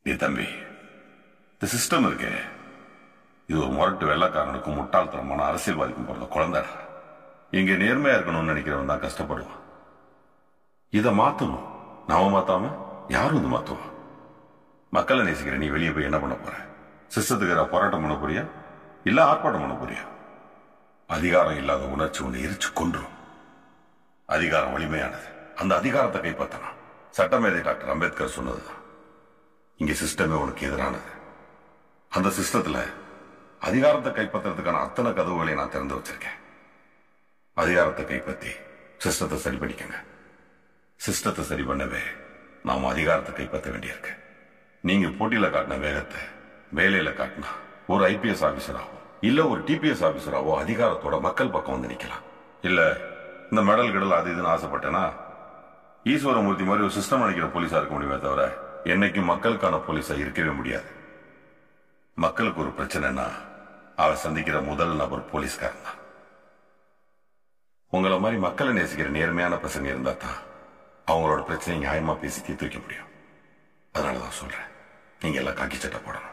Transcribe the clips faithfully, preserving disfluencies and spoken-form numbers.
நீ தம்பி, இந்த சிஸ்டம் இருக்கே, இது ஒரு முரட்டு வெள்ளக்காரனுக்கும் முட்டாள்தனமான அரசியல்வாதிக்கும் பிறந்த குழந்தை. இங்க நேர்மையா இருக்கணும்னு நினைக்கிறவன் தான் கஷ்டப்படுவான். இதை மாத்தணும். நாம மாத்தாம யாரும் இது மாத்துவா? மக்களை நேசிக்கிற நீ வெளியே போய் என்ன பண்ண போற? சிஸ்டத்துக்கு போராட்டம் பண்ண போறியா, இல்ல ஆர்ப்பாட்டம் பண்ண போறியா? அதிகாரம் இல்லாத உணர்ச்சி ஒன்று எரிச்சு கொன்றும். அதிகாரம் வலிமையானது. அந்த அதிகாரத்தை கைப்பற்றணும். சட்டமேதை டாக்டர் அம்பேத்கர் சொன்னதுதான். இங்க சிஸ்டமே உனக்கு எதிரானது. அந்த சிஸ்டத்துல அதிகாரத்தை கைப்பற்றுறதுக்கான அத்தனை கதவுகளை நான் திறந்து வச்சிருக்கேன். அதிகாரத்தை கைப்பற்றி சிஸ்டத்தை சரி பண்ணிக்கங்க. சிஸ்டத்தை சரி பண்ணவே நாம அதிகாரத்தை கைப்பற்ற வேண்டியிருக்கு. நீங்க போட்டியில காட்டின வேகத்தை வேலையில காட்டினா ஒரு ஐபிஎஸ் ஆபீசராவோ இல்ல ஒரு டிபிஎஸ் ஆபீசராவோ அதிகாரத்தோட மக்கள் பக்கம் வந்து நிக்கலாம். இல்ல இந்த மெடல் கடல் அது இதுன்னு ஆசைப்பட்டேன்னா ஈஸ்வரமூர்த்தி மாதிரி ஒரு சிஸ்டம் நினைக்கிற போலீஸா இருக்க முடியுமே தவிர என்னைக்கும் மக்களுக்கான போலீஸா இருக்கவே முடியாது. மக்களுக்கு ஒரு பிரச்சனைனா அவ சந்திக்கிற முதல் நபர் போலீஸ்காரன் தான். உங்களை மாதிரி மக்களை நேசிக்கிற நேர்மையான பசங்க இருந்தா தான் அவங்களோட பிரச்சனையை நியாயமா பேசி தீர்த்து வைக்க முடியும். அதனாலதான் சொல்றேன், நீங்க எல்லாம் காக்கி சட்டை போடணும்.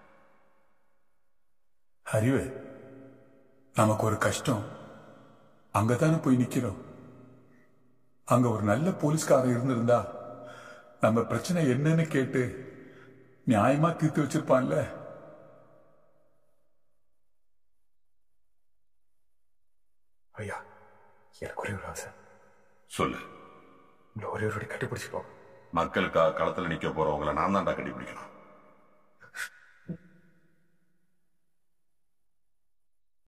அறிவு, நமக்கு ஒரு கஷ்டம், அங்கதானே போய் நிக்கிறோம். அங்க ஒரு நல்ல போலீஸ்காரர் இருந்திருந்தா நம்ம பிரச்சனை என்னன்னு கேட்டு நியாயமா தீர்த்து வச்சிருப்பான்ல. ஐயா, எனக்கு ஒரே ஒரு ஆசை. சொல்லு. ஒரே ஒரு கட்டிப்பிடிச்சுப்போம். மக்களுக்காக களத்துல நிக்க போறவங்களை நான் தான்டா கட்டிப்பிடிக்கணும்.